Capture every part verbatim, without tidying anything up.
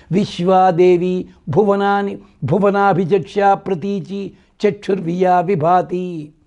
విశ్వాదేవి భువనాని భువనాభిచక్ష ప్రతీచి చక్షుర్వియా విభాతి.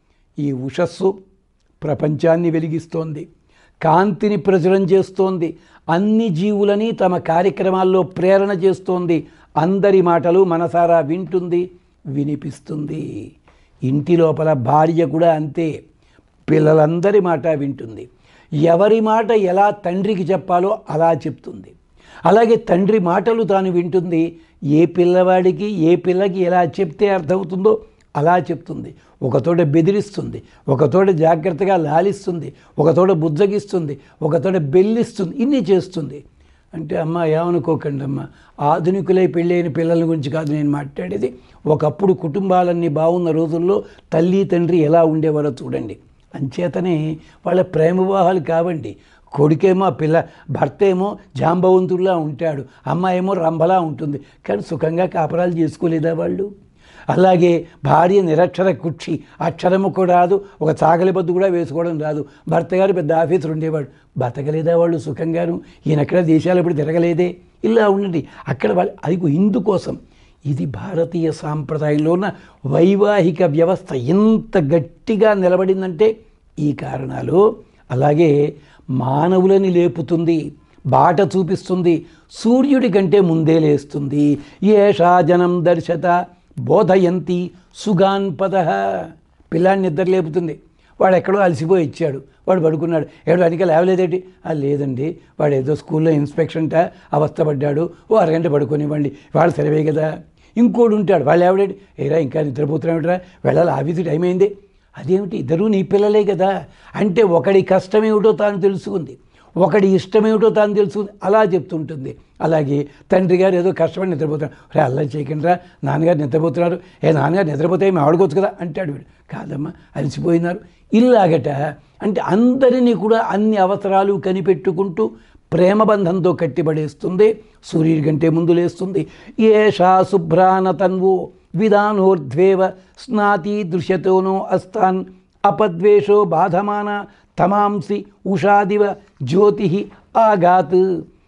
ఈ ఉషస్సు ప్రపంచాన్ని వెలిగిస్తోంది, కాంతిని ప్రచురం చేస్తోంది, అన్ని జీవులని తమ కార్యక్రమాల్లో ప్రేరణ చేస్తోంది, అందరి మాటలు మనసారా వింటుంది, వినిపిస్తుంది. ఇంటి లోపల భార్య కూడా అంతే, పిల్లలందరి మాట వింటుంది. ఎవరి మాట ఎలా తండ్రికి చెప్పాలో అలా చెప్తుంది. అలాగే తండ్రి మాటలు తాను వింటుంది. ఏ పిల్లవాడికి ఏ పిల్లకి ఎలా చెప్తే అర్థమవుతుందో అలా చెప్తుంది. ఒకతోట బెదిరిస్తుంది, ఒకతోట జాగ్రత్తగా లాలిస్తుంది, ఒకతోట బుజ్జగిస్తుంది, ఒకతోట బెల్లిస్తుంది, ఇన్ని చేస్తుంది. అంటే అమ్మ ఏమనుకోకండి అమ్మ, ఆధునికులై పెళ్ళైన పిల్లల గురించి కాదు నేను మాట్లాడేది. ఒకప్పుడు కుటుంబాలన్నీ బాగున్న రోజుల్లో తల్లి తండ్రి ఎలా ఉండేవారో చూడండి. అంచేతనే వాళ్ళ ప్రేమ వివాహాలు కావండి. కొడుకేమో పిల్ల భర్త ఏమో జాంబవంతుడిలా ఉంటాడు, అమ్మాయి ఏమో రంభలా ఉంటుంది, కానీ సుఖంగా కాపరాలు చేసుకోలేదా వాళ్ళు? అలాగే భార్య నిరక్షర కుక్షి, అక్షరము కూడా రాదు, ఒక చాకలి బద్దు కూడా వేసుకోవడం రాదు, భర్త గారు పెద్ద ఆఫీసర్ ఉండేవాడు, బతకలేదా వాళ్ళు సుఖంగాను? ఈయనక్కడ దేశాలు ఇప్పుడు తిరగలేదే. ఇలా ఉండండి అక్కడ వాళ్ళు. అది ఇందుకోసం ఇది భారతీయ సాంప్రదాయంలో ఉన్న వైవాహిక వ్యవస్థ ఎంత గట్టిగా నిలబడిందంటే ఈ కారణాలు. అలాగే మానవులని లేపుతుంది, బాట చూపిస్తుంది, సూర్యుడి కంటే ముందే లేస్తుంది. ఏషా జనం దర్శత బోధయంతి సుగాన్ పద. పిల్లాన్ని నిద్ర లేపుతుంది. వాడు ఎక్కడో అలసిపోయి ఇచ్చాడు, వాడు పడుకున్నాడు. ఏడు అనికి లేవలేదేంటి? లేదండి వాడు ఏదో స్కూల్లో ఇన్స్పెక్షన్ట అవస్థపడ్డాడు, ఓ అరగంట పడుకోనివ్వండి, వాడు సరివే కదా. ఇంకోడు ఉంటాడు, వాళ్ళు ఎవడేంటి, ఏరా ఇంకా నిద్రపోతున్నాడురా, వెళ్ళాలి ఆఫీసు టైం అయింది. అదేమిటి, ఇద్దరూ నీ పిల్లలే కదా. అంటే ఒకడి కష్టమేమిటో తాను తెలుసుకుంది, ఒకడి ఇష్టమేమిటో తాను తెలుసుకుంది, అలా చెప్తుంటుంది. అలాగే తండ్రి గారు ఏదో కష్టపడి నిద్రపోతున్నాడు, రే అల్లా చేయకండి రా, నాన్నగారు నిద్రపోతున్నారు, ఏ నాన్నగారు నిద్రపోతే మేము ఆడుకోవచ్చు కదా అంటాడు. వీడు కాదమ్మా అలసిపోయినారు. ఇలాగట అంటే అందరినీ కూడా అన్ని అవసరాలు కనిపెట్టుకుంటూ ప్రేమబంధంతో కట్టిపడేస్తుంది. సూర్యుడి కంటే ముందు లేస్తుంది. ఏషా శుభ్రాన తన్వో విధానోర్ధ్వేవ స్నాతి దృశ్యతోనో అస్తాన్ అపద్వేషో బాధమాన తమాంసి ఉషాదివ జ్యోతి ఆగాత్.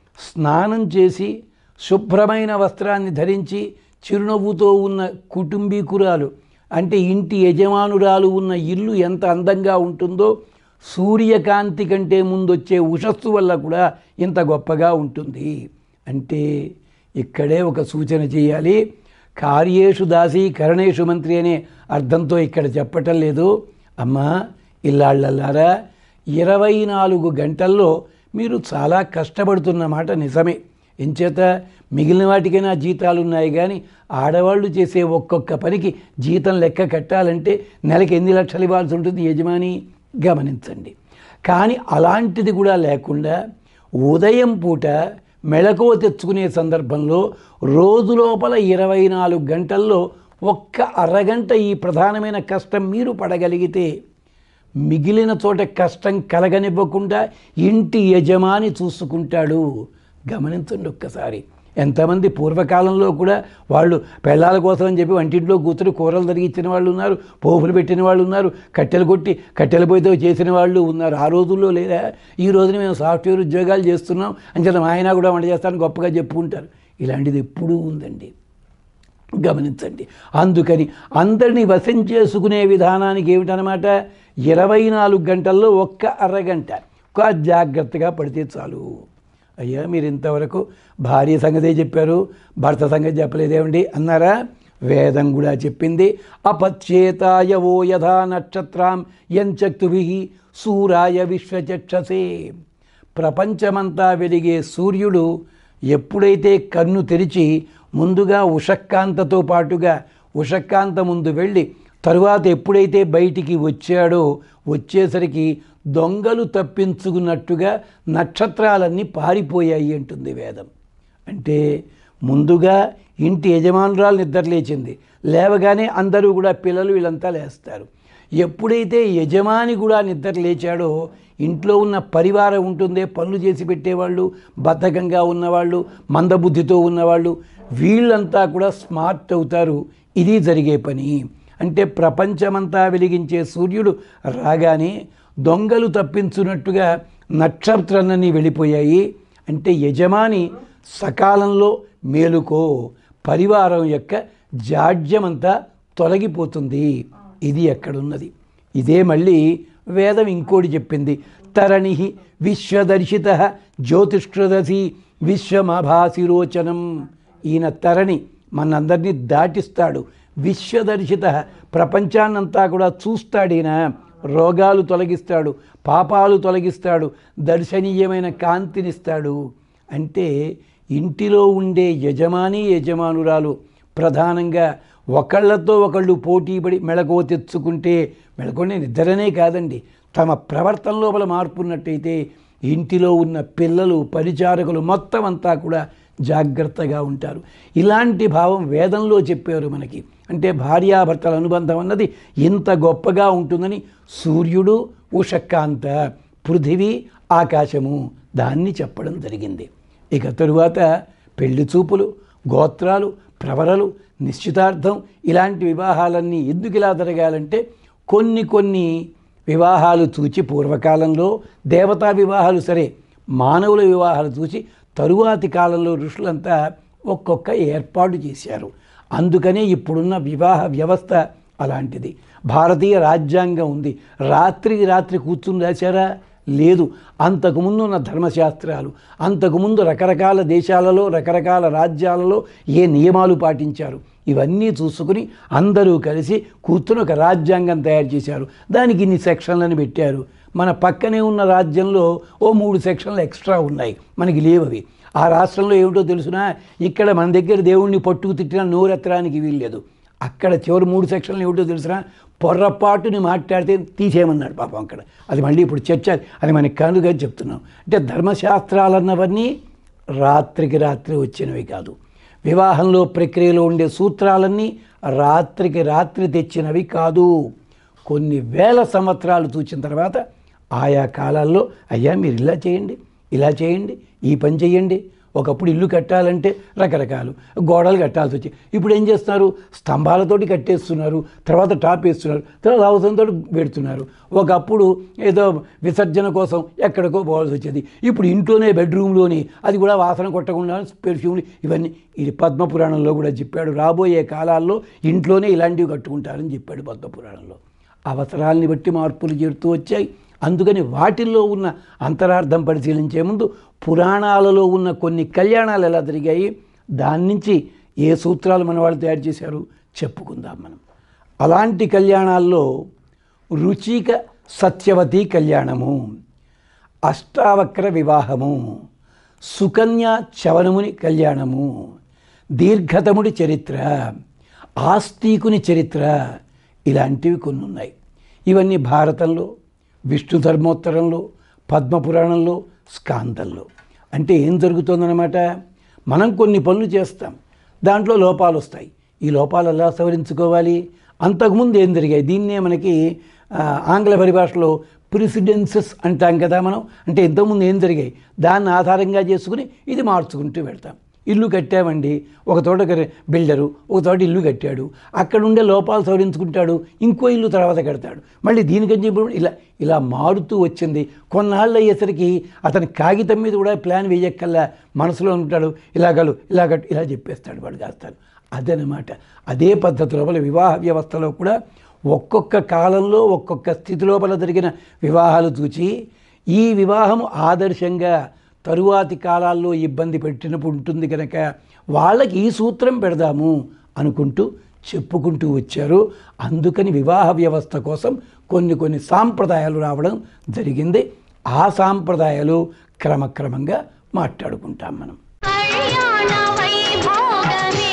స్నానం చేసి శుభ్రమైన వస్త్రాన్ని ధరించి చిరునవ్వుతో ఉన్న కుటుంబీకురాలు, అంటే ఇంటి యజమానురాలు ఉన్న ఇల్లు ఎంత అందంగా ఉంటుందో సూర్యకాంతి కంటే ముందొచ్చే ఉషస్సు వల్ల కూడా ఇంత గొప్పగా ఉంటుంది. అంటే ఇక్కడే ఒక సూచన చేయాలి. కార్యేషు దాసి కరణేషు మంత్రి అనే అర్థంతో ఇక్కడ చెప్పటం లేదు. అమ్మా ఇల్లాళ్ళలారా, ఇరవై నాలుగు గంటల్లో మీరు చాలా కష్టపడుతున్న మాట నిజమే. ఎంచేత మిగిలిన వాటికైనా జీతాలు ఉన్నాయి, కానీ ఆడవాళ్ళు చేసే ఒక్కొక్క పనికి జీతం లెక్క కట్టాలంటే నెలకి ఎన్ని లక్షలు ఇవ్వాల్సి ఉంటుంది యజమాని, గమనించండి. కానీ అలాంటిది కూడా లేకుండా ఉదయం పూట మెళకువ తెచ్చుకునే సందర్భంలో రోజు లోపల ఇరవై నాలుగు గంటల్లో ఒక్క అరగంట ఈ ప్రధానమైన కష్టం మీరు పడగలిగితే మిగిలిన చోట కష్టం కలగనివ్వకుండా ఇంటి యజమాని చూసుకుంటాడు. గమనించండి ఒక్కసారి. ఎంతమంది పూర్వకాలంలో కూడా వాళ్ళు పెళ్ళాల కోసం అని చెప్పి వంటింట్లో కూతురు కూరలు తరిగిచ్చిన వాళ్ళు ఉన్నారు, పోపులు పెట్టిన వాళ్ళు ఉన్నారు, కట్టెలు కొట్టి కట్టెల పొయ్యితో చేసిన వాళ్ళు ఉన్నారు. ఆ రోజుల్లో లేదా? ఈ రోజున మేము సాఫ్ట్వేర్ ఉద్యోగాలు చేస్తున్నాం అని చెప్పి మా ఆయన కూడా వంట చేస్తాను గొప్పగా చెప్పుకుంటారు. ఇలాంటిది ఎప్పుడూ ఉందండి, గమనించండి. అందుకని అందరినీ వశం చేసుకునే విధానానికి ఏమిటనమాట, ఇరవై నాలుగు గంటల్లో ఒక్క అరగంట ఒక జాగ్రత్తగా పడితే చాలు. అయ్యా మీరు ఇంతవరకు భార్య సంగతే చెప్పారు, భర్త సంగతి చెప్పలేదేమండి అన్నారా? వేదం కూడా చెప్పింది. అపచ్యేతాయ ఓ యథా నక్షత్రాం యంచక్తుభి సూరాయ విశ్వచక్షసే. ప్రపంచమంతా వెలిగే సూర్యుడు ఎప్పుడైతే కన్ను తెరిచి ముందుగా ఉషక్కాంతతో పాటుగా ఉషక్కాంత ముందు వెళ్ళి తరువాత ఎప్పుడైతే బయటికి వచ్చాడో వచ్చేసరికి దొంగలు తప్పించుకున్నట్టుగా నక్షత్రాలన్నీ పారిపోయాయి అంటుంది వేదం. అంటే ముందుగా ఇంటి యజమానురాలు నిద్ర లేచింది, లేవగానే అందరూ కూడా పిల్లలు వీళ్ళంతా లేస్తారు. ఎప్పుడైతే యజమాని కూడా నిద్ర లేచాడో ఇంట్లో ఉన్న పరివారం ఉంటుందే, పనులు చేసి పెట్టేవాళ్ళు, బద్ధకంగా ఉన్నవాళ్ళు, మందబుద్ధితో ఉన్నవాళ్ళు, వీళ్ళంతా కూడా స్మార్ట్ అవుతారు. ఇది జరిగే పని. అంటే ప్రపంచమంతా వెలిగించే సూర్యుడు రాగానే దొంగలు తప్పించున్నట్టుగా నక్షత్రాలన్నీ వెళ్ళిపోయాయి. అంటే యజమాని సకాలంలో మేలుకో, పరివారం యొక్క జాడ్యమంతా తొలగిపోతుంది. ఇది ఎక్కడున్నది? ఇదే మళ్ళీ వేదం ఇంకోటి చెప్పింది. తరణి విశ్వదర్శిత జ్యోతిష్కృదసి విశ్వమాభాసిరోచనం. ఈయన తరణి మనందరినీ దాటిస్తాడు. విశ్వదర్శిత ప్రపంచాన్నంతా కూడా చూస్తాడు. ఈయన రోగాలు తొలగిస్తాడు, పాపాలు తొలగిస్తాడు, దర్శనీయమైన కాంతినిస్తాడు. అంటే ఇంటిలో ఉండే యజమాని యజమానురాలు ప్రధానంగా ఒకళ్ళతో ఒకళ్ళు పోటీపడి మెళకువ తెచ్చుకుంటే, మెళకువనే నిద్రనే కాదండి, తమ ప్రవర్తన లోపల మార్పు ఉన్నట్టయితే ఇంటిలో ఉన్న పిల్లలు పరిచారకులు మొత్తం అంతా కూడా జాగ్రత్తగా ఉంటారు. ఇలాంటి భావం వేదంలో చెప్పారు మనకి. అంటే భార్యాభర్తల అనుబంధం అన్నది ఇంత గొప్పగా ఉంటుందని సూర్యుడు ఉషకాంత, పృథివీ ఆకాశము, దాన్ని చెప్పడం జరిగింది. ఇక తరువాత పెళ్లి చూపులు, గోత్రాలు, ప్రవరలు, నిశ్చితార్థం, ఇలాంటి వివాహాలన్నీ ఎందుకు ఇలా జరగాలంటే కొన్ని కొన్ని వివాహాలు చూచి పూర్వకాలంలో దేవతా వివాహాలు సరే, మానవుల వివాహాలు చూసి తరువాతి కాలంలో ఋషులంతా ఒక్కొక్క ఏర్పాటు చేశారు. అందుకనే ఇప్పుడున్న వివాహ వ్యవస్థ అలాంటిది. భారతీయ రాజ్యాంగం ఉంది, రాత్రికి రాత్రి కూర్చుని రాశారా? లేదు. అంతకుముందు ఉన్న ధర్మశాస్త్రాలు, అంతకుముందు రకరకాల దేశాలలో రకరకాల రాజ్యాలలో ఏ నియమాలు పాటించారు, ఇవన్నీ చూసుకుని అందరూ కలిసి కూర్చుని ఒక రాజ్యాంగం తయారు చేశారు. దానికి ఇన్ని సెక్షన్లను పెట్టారు. మన పక్కనే ఉన్న రాజ్యంలో ఓ మూడు సెక్షన్లు ఎక్స్ట్రా ఉన్నాయి, మనకి లేవవి. ఆ రాష్ట్రంలో ఏమిటో తెలుసునా, ఇక్కడ మన దగ్గర దేవుణ్ణి పట్టుకు తిట్టినా నోరెత్తడానికి వీల్లేదు. అక్కడ చివరి మూడు సెక్షన్లు ఏమిటో తెలుసునా, పొర్రపాటుని మాట్లాడితే తీసేయమన్నాడు పాపం అక్కడ. అది మళ్ళీ ఇప్పుడు చర్చ, అది మనకి కనుగా చెప్తున్నాం. అంటే ధర్మశాస్త్రాలన్నవన్నీ రాత్రికి రాత్రి వచ్చినవి కాదు. వివాహంలో ప్రక్రియలో ఉండే సూత్రాలన్నీ రాత్రికి రాత్రి తెచ్చినవి కాదు. కొన్ని వేల సంవత్సరాలు చూసిన తర్వాత ఆయా కాలాల్లో అయ్యా మీరు ఇలా చేయండి, ఇలా చేయండి, ఈ పని చేయండి. ఒకప్పుడు ఇల్లు కట్టాలంటే రకరకాలు గోడలు కట్టాల్సి వచ్చి, ఇప్పుడు ఏం చేస్తున్నారు, స్తంభాలతోటి కట్టేస్తున్నారు, తర్వాత టాప్ వేస్తున్నారు, తర్వాత అవసరంతో పెడుతున్నారు. ఒకప్పుడు ఏదో విసర్జన కోసం ఎక్కడికో పోవాల్సి వచ్చేది, ఇప్పుడు ఇంట్లోనే బెడ్రూమ్లోని, అది కూడా వాసన కొట్టకుండా పెర్ఫ్యూమ్లు, ఇవన్నీ ఇది పద్మపురాణంలో కూడా చెప్పాడు. రాబోయే కాలాల్లో ఇంట్లోనే ఇలాంటివి కట్టుకుంటారని చెప్పాడు పద్మపురాణంలో. అవసరాలని బట్టి మార్పులు చేరుతూ వచ్చాయి. అందుకని వాటిల్లో ఉన్న అంతరార్థం పరిశీలించే ముందు పురాణాలలో ఉన్న కొన్ని కళ్యాణాలు ఎలా జరిగాయి, దాని నుంచి ఏ సూత్రాలు మన వాళ్ళు తయారు చేశారు చెప్పుకుందాం మనం. అలాంటి కళ్యాణాల్లో రుచిక సత్యవతి కళ్యాణము, అష్టావక్ర వివాహము, సుకన్య చవనముని కళ్యాణము, దీర్ఘతముడి చరిత్ర, ఆస్తికుని చరిత్ర, ఇలాంటివి కొన్ని ఉన్నాయి. ఇవన్నీ భారతంలో, విష్ణు ధర్మోత్తరంలో, పద్మపురాణంలో, స్కాందంలో. అంటే ఏం జరుగుతుందన్నమాట, మనం కొన్ని పనులు చేస్తాం, దాంట్లో లోపాలు వస్తాయి. ఈ లోపాలు ఎలా సవరించుకోవాలి, అంతకుముందు ఏం జరిగాయి, దీన్నే మనకి ఆంగ్ల పరిభాషలో ప్రిసిడెన్సెస్ అంటాం కదా మనం. అంటే ఇంతకుముందు ఏం జరిగాయి దాన్ని ఆధారంగా చేసుకుని ఇది మార్చుకుంటూ వెళ్తాం. ఇల్లు కట్టామండి, ఒక తోట బిల్డరు ఒక తోట ఇల్లు కట్టాడు, అక్కడ ఉండే లోపాలు సవరించుకుంటాడు, ఇంకో ఇల్లు తర్వాత కడతాడు, మళ్ళీ దీనికని చెప్పి ఇలా ఇలా మారుతూ వచ్చింది. కొన్నాళ్ళు అయ్యేసరికి అతని కాగితం మీద కూడా ప్లాన్ వేయక్కల్లా మనసులో ఉంటాడు, ఇలాగలు ఇలా కట్టు ఇలా చెప్పేస్తాడు వాడు కాస్తాడు. అదనమాట. అదే పద్ధతి లోపల వివాహ వ్యవస్థలో కూడా ఒక్కొక్క కాలంలో ఒక్కొక్క స్థితి లోపల జరిగిన వివాహాలు చూచి ఈ వివాహం ఆదర్శంగా తరువాతి కాలాల్లో ఇబ్బంది పెట్టినప్పుడు ఉంటుంది కనుక వాళ్ళకి ఈ సూత్రం పెడదాము అనుకుంటూ చెప్పుకుంటూ వచ్చారు. అందుకని వివాహ వ్యవస్థ కోసం కొన్ని కొన్ని సాంప్రదాయాలు రావడం జరిగింది. ఆ సాంప్రదాయాలు క్రమక్రమంగా మాట్లాడుకుంటాం మనం.